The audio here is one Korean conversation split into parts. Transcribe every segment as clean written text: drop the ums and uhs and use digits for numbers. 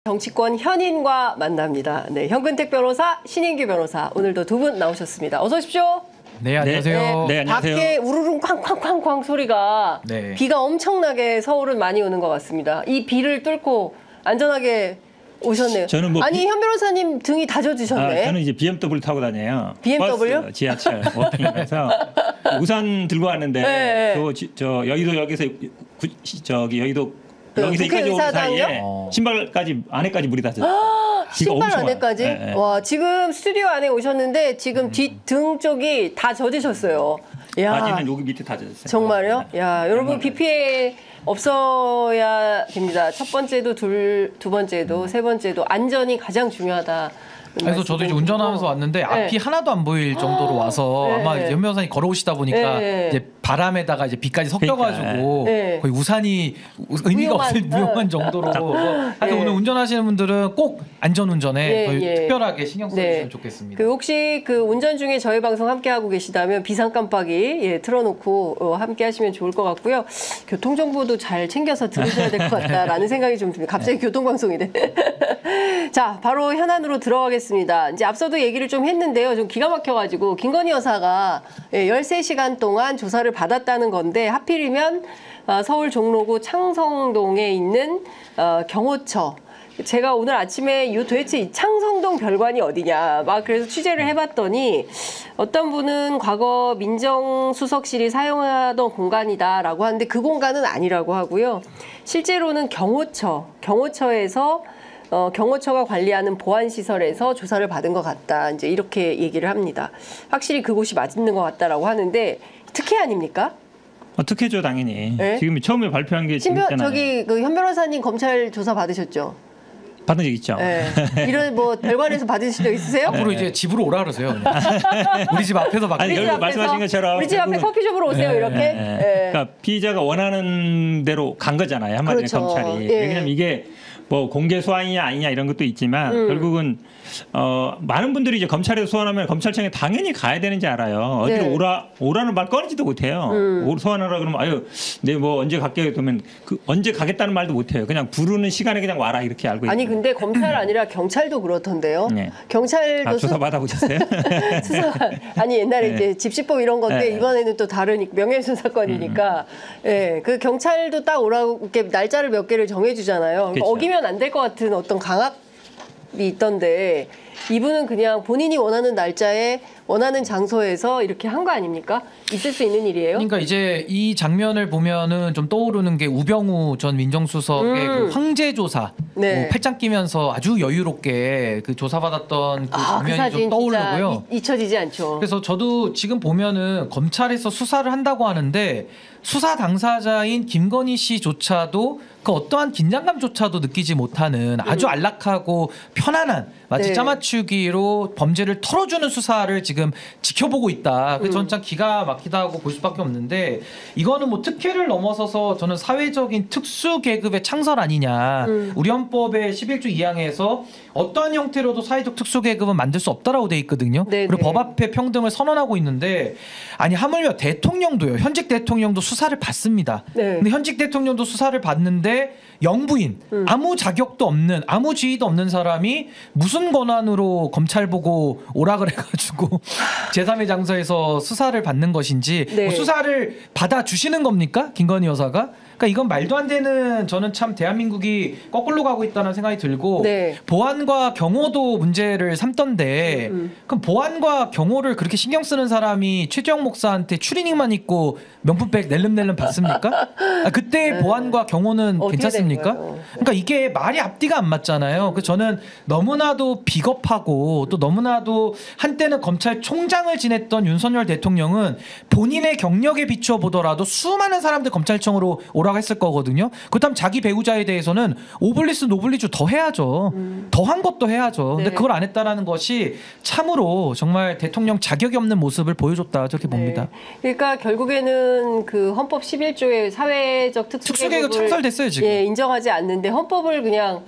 정치권 현인과 만납니다. 네, 현근택 변호사, 신인규 변호사 오늘도 두 분 나오셨습니다. 어서 오십시오. 네, 안녕하세요. 네, 안녕하세요. 밖에 우르릉 쾅쾅쾅쾅 소리가 비가 엄청나게 서울은 많이 오는 것 같습니다. 이 비를 뚫고 안전하게 오셨네요. 저는 아니 현 변호사님 등이 다 젖으셨네. 저는 이제 BMW 타고 다녀요. BMW? 버스, 지하철, 워킹에서 우산 들고 왔는데 저 여의도역에서 여의도 여기서 여기까지 오는 사이에 신발까지 안에까지 물이 다 젖어요. 신발 안에까지? 네. 와, 지금 스튜디오 안에 오셨는데 지금 뒷등 쪽이 다 젖으셨어요. 야. 바지는 여기 밑에 다 젖었어요. 정말요? 야, 여러분 비 피해 없어야 됩니다. 첫 번째도 두 번째도 세 번째도 안전이 가장 중요하다. 그래서 저도 이제 운전하면서 왔는데 앞이 하나도 안 보일 정도로 와서 아마 현 변호사님 걸어오시다 보니까 이제 바람에다가 이제 비까지 섞여가지고 거의 우산이 의미가 없을 무용한 정도로. 하여튼 오늘 운전하시는 분들은 꼭 안전운전에 더 특별하게 신경 써주시면 좋겠습니다. 혹시 그 운전 중에 저희 방송 함께 하고 계시다면 비상 깜빡이 틀어놓고 함께 하시면 좋을 것 같고요. 교통 정보도 잘 챙겨서 들으셔야 될 것 같다라는 생각이 좀 듭니다. 갑자기 교통방송이네. 자, 바로 현안으로 들어가겠습니다. 이제 앞서도 얘기를 좀 했는데요. 좀 기가 막혀가지고 김건희 여사가 13시간 동안 조사를 받았다는 건데 하필이면 서울 종로구 창성동에 있는 경호처. 제가 오늘 아침에 도대체 이 창성동 별관이 어디냐 막 그래서 취재를 해봤더니 어떤 분은 과거 민정수석실이 사용하던 공간이다라고 하는데 그 공간은 아니라고 하고요. 실제로는 경호처에서 경호처가 관리하는 보안시설에서 조사를 받은 것 같다. 이제 이렇게 얘기를 합니다. 확실히 그곳이 맞는 것 같다라고 하는데 특혜 아닙니까? 특혜죠, 당연히. 네? 지금 처음에 발표한 게 있잖아요. 저기 현 변호사님 검찰 조사 받으셨죠? 받은 적 있죠. 네. 이런 별관에서 받으신 적 있으세요? 앞으로 이제 집으로 오라 그러세요. 우리 집 앞에서 받고. 아니, 결국 말씀하신 것처럼 우리 집 앞에 커피숍으로 오세요. 이렇게. 그러니까 피의자가 원하는 대로 간 거잖아요. 한마디로 검찰이. 왜냐하면 이게 뭐 공개 소환이냐 아니냐 이런 것도 있지만 결국은 많은 분들이 이제 검찰에서 소환하면 검찰청에 당연히 가야 되는지 알아요. 어디로 오라는 말 꺼내지도 못해요. 소환하라 그러면 아유, 네 뭐 언제 갈게 그러면 언제 가겠다는 말도 못해요. 그냥 부르는 시간에 그냥 와라 이렇게 알고 있어요. 아니 근데 검찰 아니라 경찰도 그렇던데요. 경찰도 조사 받아보셨어요? 아니 옛날에 이제 집시법 이런 건데 이번에는 또 다른 명예훼손 사건이니까 그 경찰도 딱 오라고 이렇게 날짜를 몇 개를 정해주잖아요. 그러니까 어기면 안 될 것 같은 어떤 강압이 있던데 이분은 그냥 본인이 원하는 날짜에 원하는 장소에서 이렇게 한 거 아닙니까? 있을 수 있는 일이에요? 그러니까 이제 이 장면을 보면은 좀 떠오르는 게 우병우 전 민정수석의 그 황제 조사 팔짱 끼면서 아주 여유롭게 그 조사받았던 그 장면이 좀 떠오르고요. 잊혀지지 않죠. 그래서 저도 지금 보면은 검찰에서 수사를 한다고 하는데 수사 당사자인 김건희 씨조차도 그 어떠한 긴장감조차도 느끼지 못하는 아주 안락하고 편안한 마치 짜맞추기로 범죄를 털어주는 수사를 지금 지켜보고 있다. 그래서 저는 참 기가 막히다고 볼 수밖에 없는데 이거는 뭐 특혜를 넘어서서 저는 사회적인 특수 계급의 창설 아니냐. 우리 헌법의 11조 2항에서 어떠한 형태로도 사회적 특수 계급은 만들 수 없다라고 돼 있거든요. 그리고 법 앞에 평등을 선언하고 있는데 아니 하물며 대통령도요. 현직 대통령도 수사를 받습니다. 근데 현직 대통령도 수사를 받는데 영부인 아무 자격도 없는 아무 지위도 없는 사람이 무슨 권한으로 검찰 보고 오라 그래가지고 제3의 장소에서 수사를 받는 것인지 뭐 수사를 받아주시는 겁니까? 김건희 여사가? 그러니까 이건 말도 안 되는 저는 참 대한민국이 거꾸로 가고 있다는 생각이 들고 보안과 경호도 문제를 삼던데 그럼 보안과 경호를 그렇게 신경 쓰는 사람이 최재형 목사한테 추리닝만 입고 명품백 낼름낼름 받습니까? 그때 보안과 경호는 괜찮습니까? 그러니까 이게 말이 앞뒤가 안 맞잖아요. 그래서 저는 너무나도 비겁하고 또 너무나도 한때는 검찰총장을 지냈던 윤석열 대통령은 본인의 경력에 비추어 보더라도 수많은 사람들 검찰청으로 오라고 했을 거거든요. 그렇다면 자기 배우자에 대해서는 오블리스 노블리주 더 해야죠. 더 한 것도 해야죠. 근데 그걸 안 했다라는 것이 참으로 정말 대통령 자격이 없는 모습을 보여줬다 저렇게 봅니다. 그러니까 결국에는 그 헌법 11조의 사회적 특수계급을 창설됐어요 지금. 인정하지 않는데 헌법을 그냥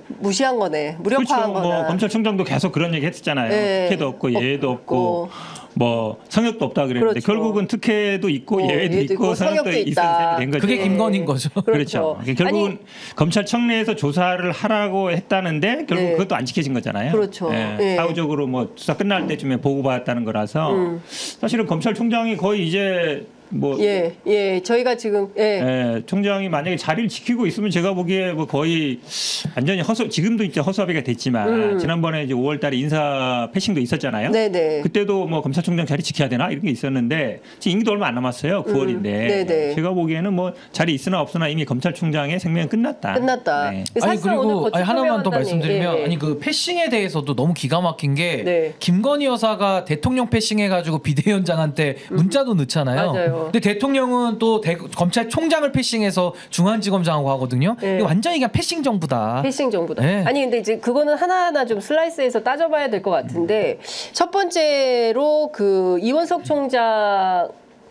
무시한 거네. 그렇죠. 무력화한 거나. 뭐 검찰총장도 계속 그런 얘기 했었잖아요. 네. 특혜도 없고 예외도 없고 뭐 성역도 없다 그랬는데 그렇죠. 결국은 특혜도 있고 예외도 있고 성역도 있는 있다. 셈이 된 거죠. 그게 김건희인 거죠. 그렇죠. 결국은 검찰청 내에서 조사를 하라고 했다는데 결국 네. 그것도 안 지켜진 거잖아요. 그렇죠. 예. 사후적으로 뭐 수사 끝날 때쯤에 보고받았다는 거라서 사실은 검찰총장이 거의 이제 뭐 저희가 지금 총장이 만약에 자리를 지키고 있으면 제가 보기에 뭐 거의 완전히 지금도 이제 허수아비가 됐지만 지난번에 이제 5월달에 인사 패싱도 있었잖아요. 네네. 그때도 뭐 검찰총장 자리 지켜야 되나 이런 게 있었는데 지금 임기도 얼마 안 남았어요. 9월인데 네네. 제가 보기에는 뭐 자리 있으나 없으나 이미 검찰총장의 생명은 끝났다. 네. 아니 그리고 하나만 더 말씀드리면 아니 그 패싱에 대해서도 너무 기가 막힌 게 네. 김건희 여사가 대통령 패싱해가지고 비대위원장한테 문자도 넣잖아요. 맞아요. 근데 대통령은 또 검찰총장을 패싱해서 중앙지검장하고 하거든요. 네. 이게 완전히 그냥 패싱 정부다. 패싱 정부다. 네. 아니 근데 이제 그거는 하나하나 좀 슬라이스해서 따져봐야 될 것 같은데 첫 번째로 그 이원석 총장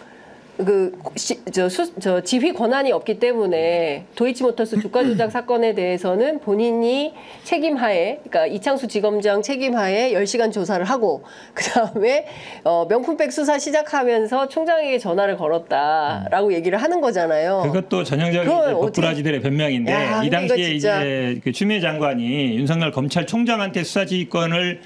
지휘 권한이 없기 때문에 도이치모터스 주가 조작 사건에 대해서는 본인이 책임하에, 그러니까 이창수 지검장 책임하에 10시간 조사를 하고 그 다음에 명품백 수사 시작하면서 총장에게 전화를 걸었다라고 얘기를 하는 거잖아요. 그것도 전형적인 법부라지들의 변명인데 야, 이 당시에 진짜. 이제 그 추미애 장관이 윤석열 검찰총장한테 수사지휘권을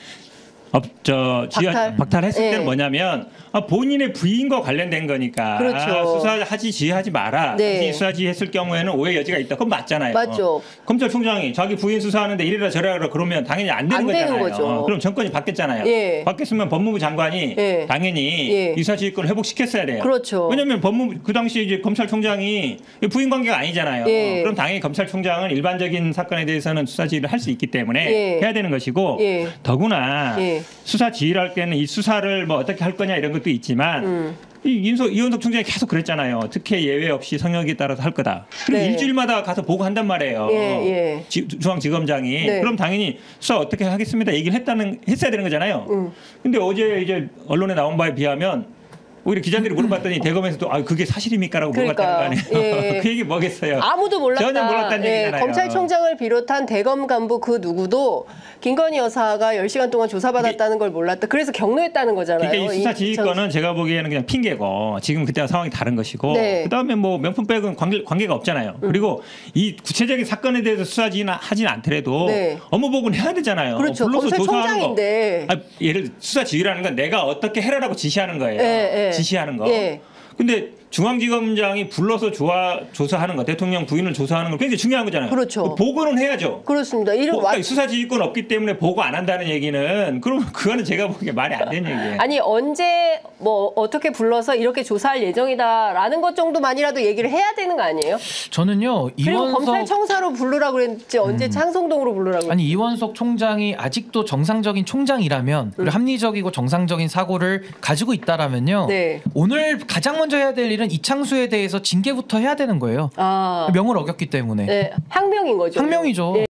박탈했을 때는 뭐냐면 본인의 부인과 관련된 거니까 그렇죠. 수사하지 지휘하지 마라. 네. 수사 지휘했을 경우에는 오해 여지가 있다. 그건 맞잖아요. 맞죠. 검찰총장이 자기 부인 수사하는데 이래라 저래라 그러면 당연히 안 되는 거잖아요. 거죠. 그럼 정권이 바뀌었잖아요. 예. 바뀌었으면 법무부 장관이 당연히 이 수사지휘권을 회복시켰어야 돼요. 그렇죠. 왜냐하면 그 당시 이제 검찰총장이 부인 관계가 아니잖아요. 그럼 당연히 검찰총장은 일반적인 사건에 대해서는 수사 지휘를 할 수 있기 때문에 해야 되는 것이고 더구나 수사 지휘를 할 때는 이 수사를 뭐 어떻게 할 거냐 이런 것도 있지만 이원석 총장이 계속 그랬잖아요. 특혜 예외 없이 성역에 따라서 할 거다. 그리고 일주일마다 가서 보고한단 말이에요. 중앙지검장이. 그럼 당연히 수사 어떻게 하겠습니다. 얘기를 했어야 되는 거잖아요. 근데 어제 이제 언론에 나온 바에 비하면 오히려 기자들이 물어봤더니 대검에서도 그게 사실입니까라고 물어봤다는 거 아니에요. 그 얘기 뭐겠어요. 아무도 몰랐다. 전혀 몰랐다는 얘기잖아요. 검찰총장을 비롯한 대검 간부 그 누구도 김건희 여사가 10시간 동안 조사받았다는 걸 몰랐다. 그래서 경로했다는 거잖아요. 그러니까 이 수사 지휘권은 제가 보기에는 그냥 핑계고 지금 그때와 상황이 다른 것이고 그다음에 뭐 명품백은 관계가 없잖아요. 그리고 이 구체적인 사건에 대해서 수사 지휘는 하진 않더라도 업무 보고는 해야 되잖아요. 그렇죠. 불러서 검찰총장인데. 조사하는 거. 예를 들어 수사 지휘라는 건 내가 어떻게 해라라고 지시하는 거예요. 지시하는 거. 근데 중앙지검장이 불러서 조사하는 거, 대통령 부인을 조사하는 거 굉장히 중요한 거잖아요. 그렇죠. 보고는 해야죠. 그렇습니다. 그러니까 수사지휘권 없기 때문에 보고 안 한다는 얘기는 그럼 그거는 제가 보기에 말이 안 되는 얘기예요. 아니 언제 뭐 어떻게 불러서 이렇게 조사할 예정이다라는 것 정도만이라도 얘기를 해야 되는 거 아니에요? 저는요 그리고 검찰청사로 부르라고 그랬지 언제 창성동으로 부르라고 아니 이원석 총장이 아직도 정상적인 총장이라면 그리고 합리적이고 정상적인 사고를 가지고 있다라면요 오늘 가장 먼저 해야 될 일은 이창수에 대해서 징계부터 해야 되는 거예요. 명을 어겼기 때문에. 항명인 거죠. 항명이죠.